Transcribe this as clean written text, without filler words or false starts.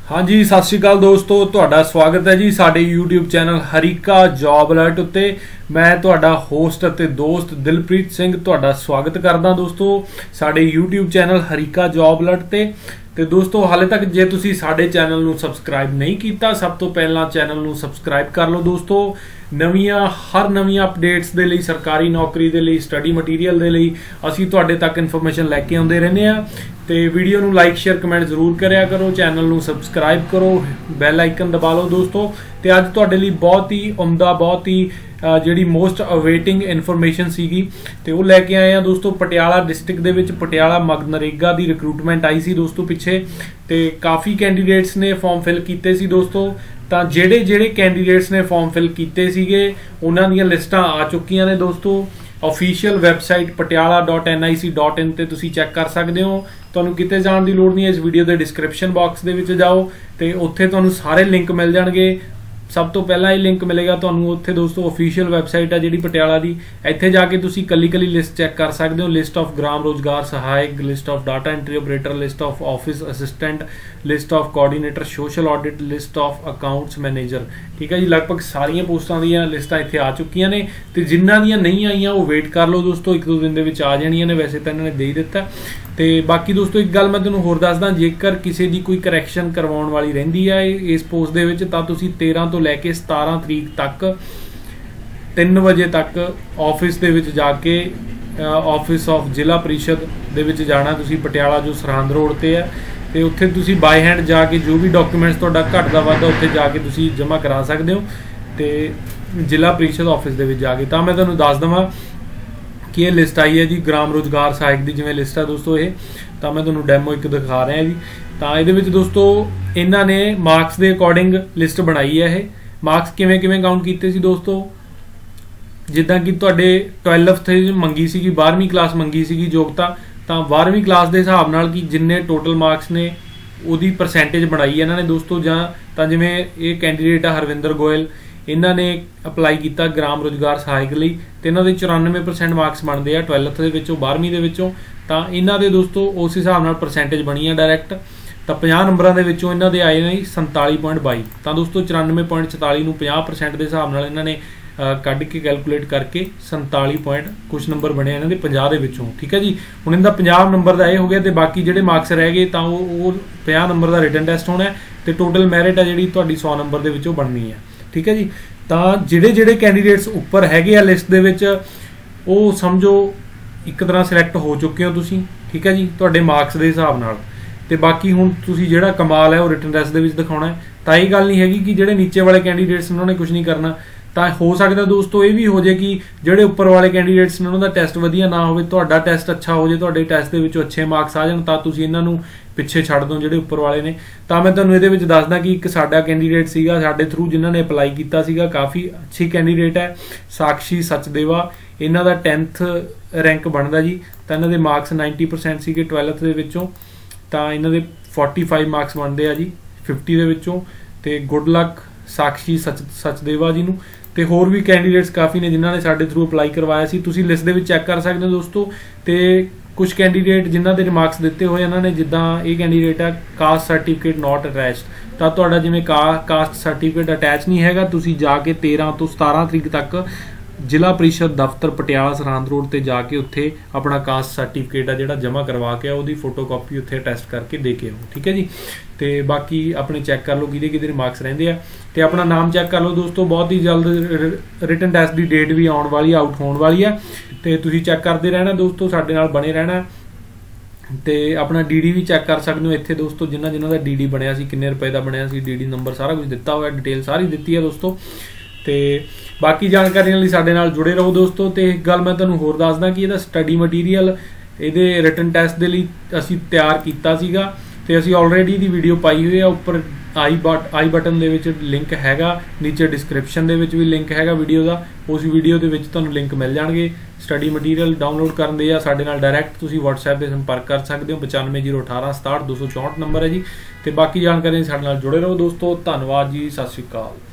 हाँ जी, सत श्री अकाल दोस्तों, तुहाडा स्वागत है जी साडे YouTube channel Harika job alert उत्ते। मैं तुहाडा होस्ट अते दोस्त दिलप्रीत सिंह तुहाडा स्वागत करदा दोस्तों साडे YouTube channel Harika job alert ते दोस्तों हाले तक जे तुसी साडे चैनल नूं सबसक्राइब नहीं कीता, सब तो पहला चैनल नूं सबसक्राइब कर लो दोस्तों। हर नवीं अपडेट्स दे लई, सरकारी नौकरी दे लई, स्टडी मटीरियल दे लई असीं तुहाडे तक इन्फॉर्मेशन लैके आउंदे रहने आ। ते वीडियो नूं लाइक शेयर कमेंट जरूर करिया करो, चैनल नूं सबसक्राइब करो, बैल आइकन दबा लो दोस्तों। ते अज तुहाडे लई बहुत ही उम्दा, बहुत ही ਜਿਹੜੀ मोस्ट अवेटिंग इन्फॉर्मेशन सीगी ते वो लैके आए हैं दोस्तों। पटियाला डिस्ट्रिक्ट दे विच पटियाला मनरेगा दी रिक्रूटमेंट आई सी दोस्तों पिछे, ते काफ़ी कैंडीडेट्स ने फॉर्म फिल कीते सी दोस्तों। ਤਾਂ ਜਿਹੜੇ ਕੈਂਡੀਡੇਟਸ ਨੇ ਫਾਰਮ ਫਿਲ ਕੀਤੇ ਸੀਗੇ ਉਹਨਾਂ ਦੀਆਂ ਲਿਸਟਾਂ ਆ ਚੁੱਕੀਆਂ ਨੇ ਦੋਸਤੋ। ऑफिशियल ਵੈਬਸਾਈਟ patiala.nic.in ਤੇ ਤੁਸੀਂ ਚੈੱਕ ਕਰ ਸਕਦੇ ਹੋ। ਤੁਹਾਨੂੰ ਕਿਤੇ ਜਾਣ ਦੀ ਲੋੜ ਨਹੀਂ ਹੈ, ਇਸ ਵੀਡੀਓ ਦੇ ਡਿਸਕ੍ਰਿਪਸ਼ਨ ਬਾਕਸ ਦੇ ਵਿੱਚ ਜਾਓ ਤੇ ਉੱਥੇ ਤੁਹਾਨੂੰ ਸਾਰੇ ਲਿੰਕ ਮਿਲ ਜਾਣਗੇ। सब तो पहला ही लिंक मिलेगा तुहानू उत्थे दोस्तों ऑफिशियल वैबसाइट है जिहड़ी पटियाला दी। इत्थे जाके तुसी कली लिस्ट चैक कर सकते हो, लिस्ट ऑफ ग्राम रोजगार सहायक, list of data entry operator, list of office assistant, list of coordinator social audit, list of accounts manager. ठीक है जी, लगभग सारिया पोस्टां दीयां लिस्टां इत्थे आ चुकियां ने ते जिन्हां दीयां नहीं आईयां वो वेट कर लो दोस्तों, एक दो दिन दे विच आ जाणियां ने। वैसे तां इन्हां ने दे ही दित्ता। ਤੇ ਬਾਕੀ ਦੋਸਤੋ ਇੱਕ ਗੱਲ ਮੈਂ ਤੁਹਾਨੂੰ ਹੋਰ ਦੱਸਦਾ, ਜੇਕਰ ਕਿਸੇ ਦੀ ਕੋਈ ਕਰੈਕਸ਼ਨ ਕਰਵਾਉਣ ਵਾਲੀ ਰਹਿੰਦੀ ਹੈ ਇਸ ਪੋਸਟ ਦੇ ਵਿੱਚ ਤਾਂ ਤੁਸੀਂ 13 ਤੋਂ ਲੈ ਕੇ 17 ਤਰੀਕ ਤੱਕ 3 ਵਜੇ ਤੱਕ ਆਫਿਸ ਦੇ ਵਿੱਚ ਜਾ ਕੇ ਆਫਿਸ ਆਫ ਜ਼ਿਲ੍ਹਾ ਪ੍ਰੀਸ਼ਦ ਦੇ ਵਿੱਚ ਜਾਣਾ ਤੁਸੀਂ, ਪਟਿਆਲਾ ਜੋ ਸਰਹੰਦ ਰੋਡ ਤੇ ਹੈ। ਤੇ ਉੱਥੇ ਤੁਸੀਂ ਬਾਈ ਹੈਂਡ ਜਾ ਕੇ ਜੋ ਵੀ ਡਾਕੂਮੈਂਟਸ ਤੁਹਾਡਾ ਘੱਟਦਾ ਵੱਧਦਾ ਉੱਥੇ ਜਾ ਕੇ ਤੁਸੀਂ ਜਮ੍ਹਾਂ ਕਰਾ ਸਕਦੇ ਹੋ ਤੇ ਜ਼ਿਲ੍ਹਾ ਪ੍ਰੀਸ਼ਦ ਆਫਿਸ ਦੇ ਵਿੱਚ ਜਾ ਕੇ। ਤਾਂ ਮੈਂ ਤੁਹਾਨੂੰ ਦੱਸ ਦਵਾਂ कि ये लिस्ट आई है जी ग्राम रोजगार सहायक की जिवें लिस्ट है दोस्तों ये, तो मैं तुहानूं डैमो एक दिखा रहा जी। तो ये दोस्तों इन्हां ने मार्क्स के अकॉर्डिंग लिस्ट बनाई है। ये मार्क्स किवें काउंट कीते सी दोस्तों, जिद्दां कि तुहाडे 12th मंगी सी, 12वीं क्लास मंगी सी योग्यता, तो 12वीं क्लास के हिसाब नाल कि जिन्ने टोटल मार्क्स ने उहदी परसेंटेज बनाई है इन्हां ने दोस्तों। जां तां जिवें ये कैंडीडेट है हरविंदर गोयल, इन्हां ने अपलाई किया ग्राम रोजगार सहायक लई ते इन्हां दे 94% मार्क्स बनते हैं 12th दे विचों, 12वीं दे विचों। तां इन्हां दे दोस्तों उस हिसाब नाल परसेंटेज बनी है डायरैक्ट। तां 50 नंबरां दे विचों इन्हां दे आए ने 47.22। तां दोस्तों 94.44 नूं 50% दे हिसाब नाल इन्हां ने कढ के कैलकुलेट करके 47 कुछ नंबर बने इन्हां दे 50 दे विचों। ठीक है जी, हुण इन्हां 50 नंबर दा ये हो गया ते बाकी जिहड़े मार्क्स रह गए तां वो 50 नंबर दा रिटन टैसट होना है ते टोटल मैरिट है जिहड़ी तुहाडी 100 नंबर दे विचों बननी है। ठीक है जी, तो ਜਿਹੜੇ कैंडीडेट्स उपर हैगे आ लिस्ट दे विच वो समझो एक तरह सिलेक्ट हो चुके हो तुसी। ठीक है जी, तुहाडे मार्क्स के हिसाब नाल। ते बाकी हुण तुसी जिहड़ा कमाल है वो रिटन टैस्ट दे विच दिखाउणा है। तां ये गल नहीं हैगी कि जिहड़े नीचे वाले कैंडीडेट्स उन्होंने कुछ नहीं करना। तो हो सकता दोस्तों ये भी हो जाए कि ਜਿਹੜੇ ਉੱਪਰ वाले कैंडीडेट्स ने उन्होंने टैसट वधिया ना हो, ਤੁਹਾਡਾ ਟੈਸਟ ਅੱਛਾ ਹੋ ਜਾਏ, ਤੁਹਾਡੇ ਟੈਸਟ ਦੇ ਵਿੱਚੋਂ ਅੱਛੇ ਮਾਰਕਸ ਆ ਜਾਣ ਤਾਂ ਤੁਸੀਂ ਇਹਨਾਂ ਨੂੰ ਪਿੱਛੇ ਛੱਡ ਦੋ ਜਿਹੜੇ ਉੱਪਰ ਵਾਲੇ ਨੇ। ਤਾਂ ਮੈਂ ਤੁਹਾਨੂੰ ਇਹਦੇ ਵਿੱਚ ਦੱਸਦਾ ਕਿ ਇੱਕ ਸਾਡਾ ਕੈਂਡੀਡੇਟ ਸੀਗਾ ਸਾਡੇ ਥਰੂ ਜਿਨ੍ਹਾਂ ਨੇ ਅਪਲਾਈ ਕੀਤਾ ਸੀਗਾ, ਕਾਫੀ ਅੱਛੀ ਕੈਂਡੀਡੇਟ ਹੈ, ਸਾਕਸ਼ੀ ਸਚਦੇਵਾ। ਇਹਨਾਂ ਦਾ 10th ਰੈਂਕ ਬਣਦਾ ਜੀ। ਤਾਂ ਇਹਨਾਂ ਦੇ ਮਾਰਕਸ 90% ਸੀਗੇ 12th ਦੇ ਵਿੱਚੋਂ। ਤਾਂ ਇਹਨਾਂ ਦੇ 45 ਮਾਰਕਸ ਬਣਦੇ ਆ ਜੀ 50 ਦੇ ਵਿੱਚੋਂ। ਤੇ ਗੁੱਡ ਲੱਕ ਸਾਕਸ਼ੀ ਸਚਦੇਵਾ ਜੀ ਨੂੰ। ਤੇ ਹੋਰ ਵੀ ਕੈਂਡੀਡੇਟਸ ਕਾਫੀ ਨੇ ਜਿਨ੍ਹਾਂ ਨੇ ਸਾਡੇ ਥਰੂ ਅਪਲਾਈ ਕਰਵਾਇਆ ਸੀ, ਤੁਸੀਂ ਲਿਸਟ ਦੇ ਵਿੱਚ ਚੈੱਕ ਕਰ ਸਕਦੇ ਹੋ ਦੋਸਤੋ। ਤੇ ਕੁਝ ਕੈਂਡੀਡੇਟ ਜਿਨ੍ਹਾਂ ਦੇ ਮਾਰਕਸ ਦਿੱਤੇ ਹੋਏ ਇਹਨਾਂ ਨੇ, ਜਿੱਦਾਂ ਇਹ ਕੈਂਡੀਡੇਟ ਆ ਕਾਸਟ ਸਰਟੀਫਿਕੇਟ ਨਾਟ ਅਟੈਚਡ, ਤਾਂ ਤੁਹਾਡਾ ਜਿਵੇਂ ਕਾਸਟ ਸਰਟੀਫਿਕੇਟ ਅਟੈਚ ਨਹੀਂ ਹੈਗਾ, ਤੁਸੀਂ ਜਾ ਕੇ 13 ਤੋਂ 17 ਤਰੀਕ ਤੱਕ ਜ਼ਿਲ੍ਹਾ ਪ੍ਰੀਸ਼ਦ ਦਫ਼ਤਰ ਪਟਿਆਲਾ ਸਰਹੰਦ ਰੋਡ ਤੇ ਜਾ ਕੇ ਉੱਥੇ ਆਪਣਾ ਕਾਸਟ ਸਰਟੀਫਿਕੇਟ ਆ ਜਿਹੜਾ ਜਮ੍ਹਾਂ ਕਰਵਾ ਕੇ ਉਹਦੀ ਫੋਟੋਕਾਪੀ ਉੱਥੇ ਅਟੈਸਟ ਕਰਕੇ ਦੇ ਕੇ ਆਓ। ਠੀਕ ਹੈ ਜੀ, ਤੇ ਬਾਕੀ ਆਪਣੇ ਚੈੱਕ ਕਰ ਲਓ ਕਿਹਦੇ ਮਾਰਕਸ ਰਹਿੰਦੇ ਆ ਤੇ ਆਪਣਾ ਨਾਮ ਚੈੱਕ ਕਰ ਲਓ ਦੋਸਤੋ। ਬਹੁਤ ਹੀ ਜਲਦ ਰਿਟਨ ਟੈਸਟ ਦੀ ਡੇਟ ਵੀ ਆਉਣ ਵਾਲੀ, ਆਊਟ ਹੋਣ ਵਾਲੀ ਆ ਤੇ ਤੁਸੀਂ ਚੈੱਕ ਕਰਦੇ ਰਹਿਣਾ ਦੋਸਤੋ, ਸਾਡੇ ਨਾਲ ਬਣੇ ਰਹਿਣਾ। ਤੇ ਆਪਣਾ ਡੀਡੀ ਵੀ ਚੈੱਕ ਕਰ ਸਕਦੇ ਹੋ ਇੱਥੇ ਦੋਸਤੋ, ਜਿਨ੍ਹਾਂ ਦਾ ਡੀਡੀ ਬਣਿਆ ਸੀ, ਕਿੰਨੇ ਰੁਪਏ ਦਾ ਬਣਿਆ ਸੀ, ਡੀਡੀ ਨੰਬਰ ਸਾਰਾ ਕੁਝ ਦਿੱਤਾ ਹੋਇਆ, ਡਿਟੇਲ ਸਾਰੀ ਦਿੱਤੀ ਹੈ ਦੋਸਤੋ। ਤੇ ਬਾਕੀ ਜਾਣਕਾਰੀਆਂ ਲਈ ਸਾਡੇ ਨਾਲ ਜੁੜੇ ਰਹੋ ਦੋਸਤੋ। ਤੇ ਇੱਕ ਗੱਲ ਮੈਂ ਤੁਹਾਨੂੰ ਹੋਰ ਦੱਸਦਾ ਕਿ ਇਹਦਾ ਸਟੱਡੀ ਮਟੀਰੀਅਲ ਇਹਦੇ ਰਿਟਨ ਟੈਸਟ ਦੇ ਲਈ ਅਸੀਂ ਤਿਆਰ ਕੀਤਾ ਸੀਗਾ ਤੇ ਅਸੀਂ ਆਲਰੇਡੀ ਦੀ ਵੀਡੀਓ ਪਾਈ ਹੋਈ ਆ। ਉੱਪਰ ਆਈ ਬਟਨ ਦੇ ਵਿੱਚ ਲਿੰਕ ਹੈਗਾ, ਨੀਚੇ ਡਿਸਕ੍ਰਿਪਸ਼ਨ ਦੇ ਵਿੱਚ ਵੀ ਲਿੰਕ ਹੈਗਾ ਵੀਡੀਓ ਦਾ। ਉਸ ਵੀਡੀਓ ਦੇ ਵਿੱਚ ਤੁਹਾਨੂੰ ਲਿੰਕ ਮਿਲ ਜਾਣਗੇ ਸਟੱਡੀ ਮਟੀਰੀਅਲ ਡਾਊਨਲੋਡ ਕਰਨ ਦੇ, ਜਾਂ ਸਾਡੇ ਨਾਲ ਡਾਇਰੈਕਟ ਤੁਸੀਂ WhatsApp ਤੇ ਸੰਪਰਕ ਕਰ ਸਕਦੇ ਹੋ। 950118 67 264 ਨੰਬਰ ਹੈ ਜੀ। ਤੇ ਬਾਕੀ ਜਾਣਕਾਰੀ ਸਾਡੇ ਨਾਲ ਜੁੜੇ ਰਹੋ ਦੋਸਤੋ। ਧੰਨਵਾਦ ਜੀ, ਸਤਿ ਸ਼੍ਰੀ ਅਕਾਲ।